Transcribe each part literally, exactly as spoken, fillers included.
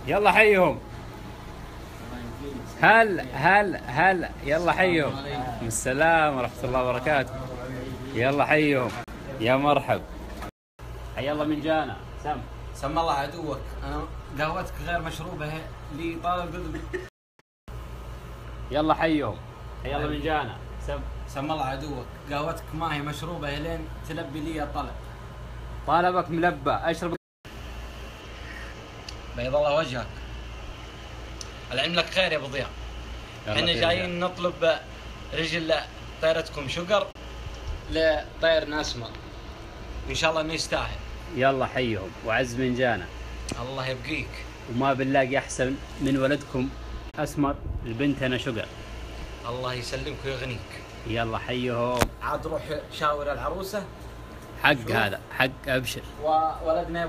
يلا حيهم. هلا هلا هلا يلا حيهم. السلام ورحمة الله وبركاته. يلا حيهم. يا مرحب. حي الله من جانا. سم سم الله عدوك. انا قهوتك غير مشروبه لي طالب قدم. يلا حيهم. حي الله من جانا. سم سم الله عدوك. قهوتك ما هي مشروبه لين تلبي لي الطلب. طالبك ملبى. اشرب. بيض الله وجهك. العلم لك خير يا ابو ضياء. احنا جايين نطلب رجل طيرتكم شقر لطير اسمر، ان شاء الله انه يستاهل. يلا حيهم وعز من جانا. الله يبقيك. وما بنلاقي احسن من ولدكم اسمر لبنتنا شقر. الله يسلمك ويغنيك. يلا حيهم. عاد روح شاور العروسه. حق شوف. هذا حق. ابشر. وولدنا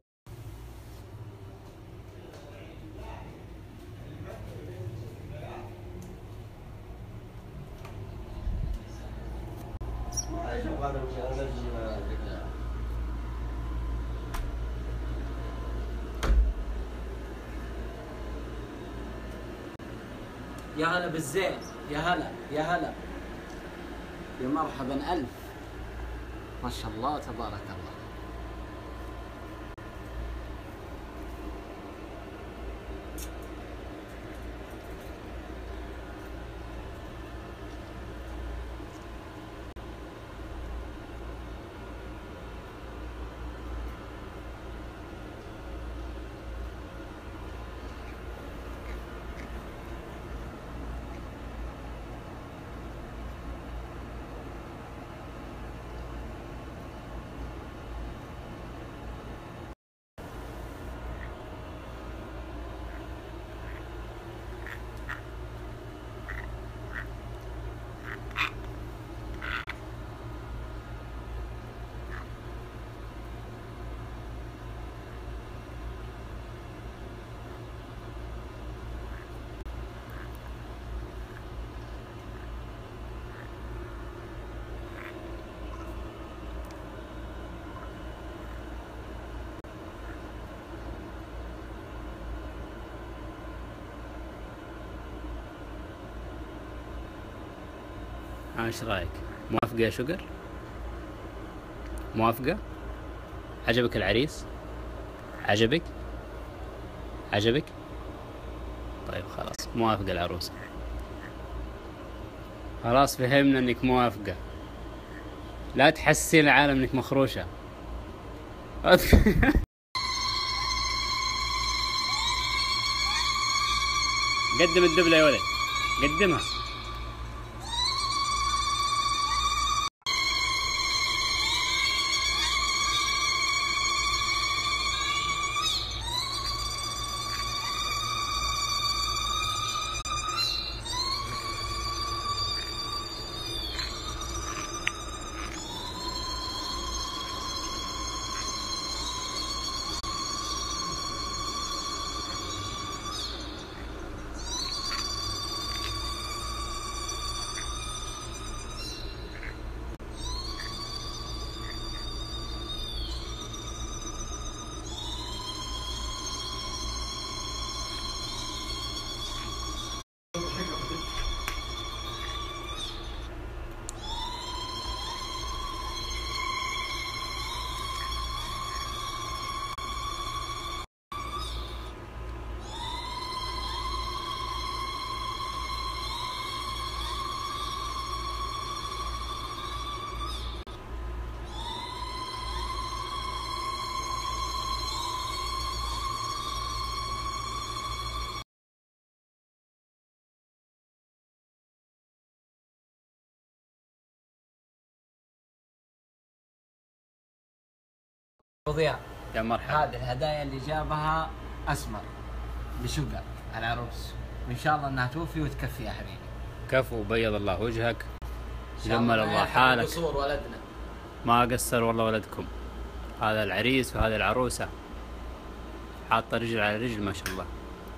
يا هلا بالزين. يا هلا يا هلا يا مرحبا ألف. ما شاء الله تبارك الله. ايش رايك؟ موافقة يا شقر؟ موافقة؟ عجبك العريس؟ عجبك؟ عجبك؟ طيب خلاص موافقة العروسة. خلاص فهمنا انك موافقة. لا تحسين العالم انك مخروشة. قدم الدبلة يا ولد. قدمها. ابو ضياء يا مرحبا. هذه الهدايا اللي جابها اسمر لشقر العروس، وان شاء الله انها توفي وتكفي يا حبيبي. كفو. بيض الله وجهك. جمل الله حالك. قصور ولدنا ما قصر والله ولدكم. هذا العريس وهذه العروسة حاطة رجل على رجل ما شاء الله.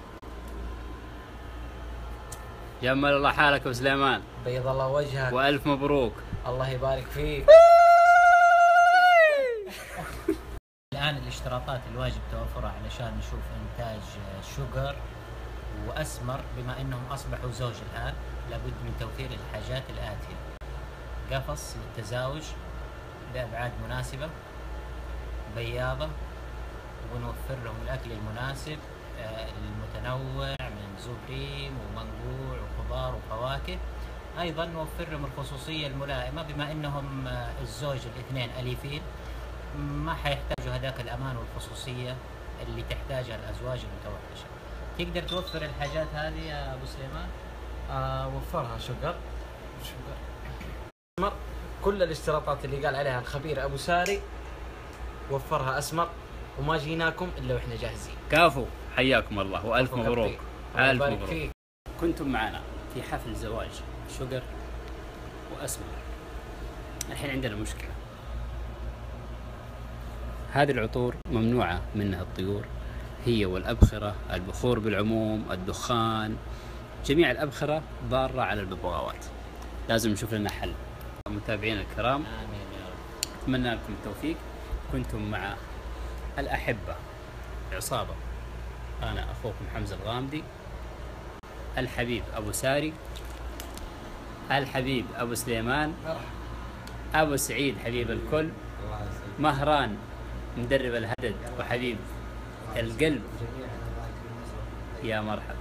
جمل الله حالك ابو سليمان. بيض الله وجهك. والف مبروك. الله يبارك فيك. الان اللي الاشتراطات الواجب توفرها علشان نشوف إنتاج شوجر وأسمر، بما أنهم أصبحوا زوج الآن، لابد من توفير الحاجات الآتية: قفص للتزاوج بأبعاد مناسبة، بياضة، ونوفر لهم الأكل المناسب المتنوع من زبريم ومنقوع وخضار وفواكه. أيضا نوفر لهم الخصوصية الملائمة، بما أنهم الزوج الاثنين أليفين، ما حيحتاجوا هذاك الأمان والخصوصية اللي تحتاجها الأزواج المتوحشة. تقدر توفر الحاجات هذه يا أبو سليمان؟ آه وفرها شوجر أسمر، كل الاشتراطات اللي قال عليها الخبير أبو ساري وفرها أسمر، وما جيناكم إلا وإحنا جاهزين. كافو، حياكم الله وألف مبروك. ألف مبروك. فيك. كنتم معنا في حفل زواج شوجر وأسمر. الحين عندنا مشكلة، هذه العطور ممنوعة منها الطيور، هي والأبخرة، البخور بالعموم، الدخان، جميع الأبخرة ضارة على الببغاوات. لازم نشوف لنا حل. متابعينا الكرام، آمين يا رب. أتمنى لكم التوفيق. كنتم مع الأحبة عصابة، أنا أخوكم حمزة الغامدي، الحبيب أبو ساري، الحبيب أبو سليمان، أبو سعيد حبيب الكل، مهران مدرب الهدد وحبيب القلب. يا مرحبا.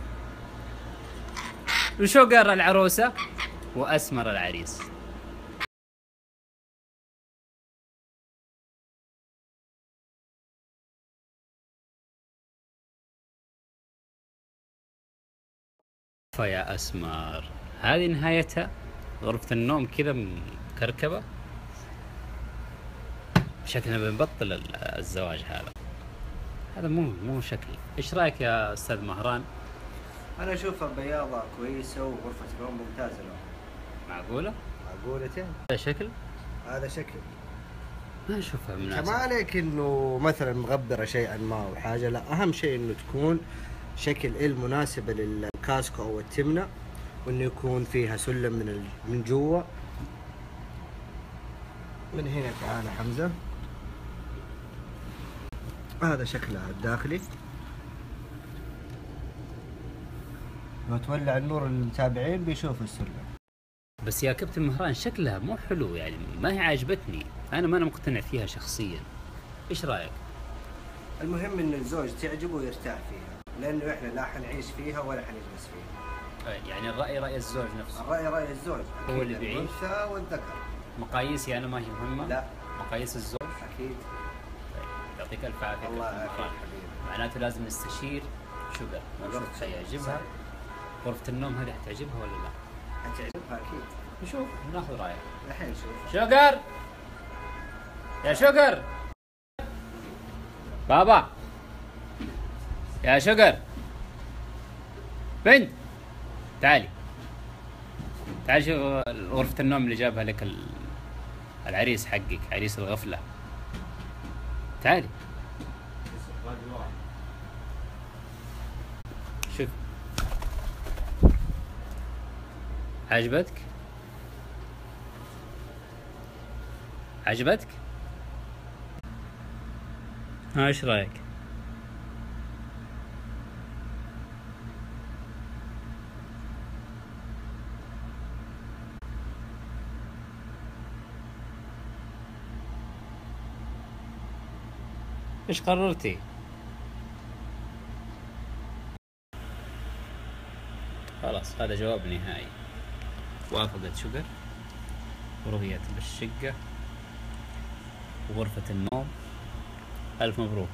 وشوجر العروسة وأسمر العريس. فيا أسمر، هذه نهايتها، غرفة النوم كذا مكركبة، شكلنا بنبطل الزواج هذا. هذا مو مو شكل. ايش رايك يا استاذ مهران؟ انا اشوفها بياضة كويسة وغرفة نوم ممتازة له. معقولة؟ معقولتين. هذا شكل؟ هذا شكل. ما اشوفها مناسب. ما عليك انه مثلا مغبرة شيئا ما او حاجة، لا، اهم شيء انه تكون شكل المناسبة للكاسكو او التمنة، وانه يكون فيها سلم من ال... من جوا. من هنا تعال حمزة، هذا شكلها الداخلي. لو تولع النور المتابعين بيشوفوا السلم. بس يا كابتن مهران شكلها مو حلو، يعني ما هي عاجبتني، انا ما انا مقتنع فيها شخصيا. ايش رايك؟ المهم ان الزوج تعجبه ويرتاح فيها، لانه احنا لا حنعيش فيها ولا حنجلس فيها. يعني الراي راي الزوج نفسه. الراي راي الزوج، هو اللي بيعيش. الانثى والذكر. مقاييسي انا ما هي مهمه؟ لا، مقاييس الزوج. اكيد. طيب يعطيك الف عافيه. الله يعافيك حبيبي. معناته لازم نستشير شوجر ونشوف حيعجبها. غرفة النوم هذه حتعجبها ولا لا؟ حتعجبها اكيد. نشوف، ناخذ رايك. الحين نشوف. شوجر يا شوجر، بابا يا شوجر، بنت تعالي تعالي شوف غرفة النوم اللي جابها لك العريس حقك، عريس الغفلة. تعالي شوف، عجبتك؟ عجبتك؟ ها ايش رايك؟ ايش قررتي؟ خلاص هذا جواب نهائي. وافقت شوجر ورؤية بالشقة وغرفة النوم. ألف مبروك،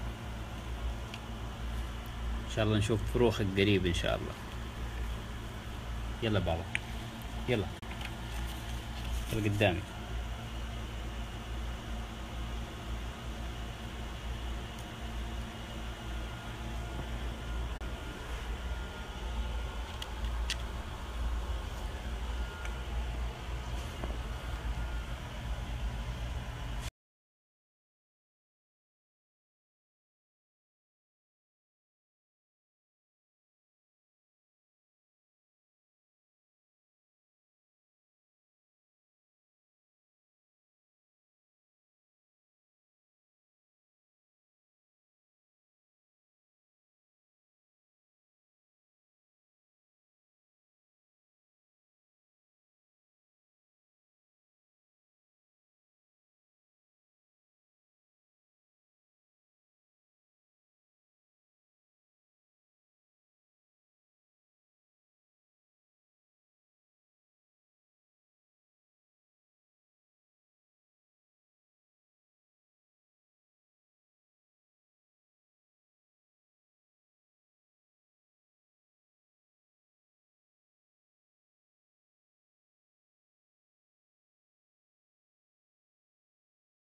إن شاء الله نشوف فروخك قريب إن شاء الله. يلا بابا، يلا يلا قدامي.